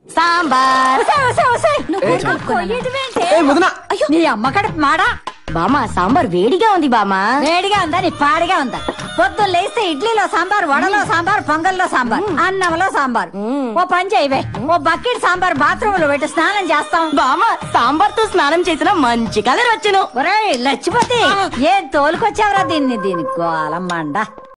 సాంబార్. నీ అమ్మ కడుపు మాడా బామా సాంబార్ వేడిగా ఉంది బామా. వేడిగా ఉందా నీ పాడిగా ఉందా? పొద్దున్న లేస్తే ఇడ్లీలో సాంబార్, వడలో సాంబార్, పొంగల్లో సాంబార్, అన్నంలో సాంబార్. ఓ పని చేయవే, ఓ బకెట్ సాంబార్ బాత్రూమ్ లో పెట్టి స్నానం చేస్తాం. బామా సాంబార్ తో స్నానం చేసిన మంచి కలర్ వచ్చును. ఒరేయ్ లచ్చిపోతే ఏం తోలుకొచ్చావురా దీన్ని? దీని గోలమ్మండ.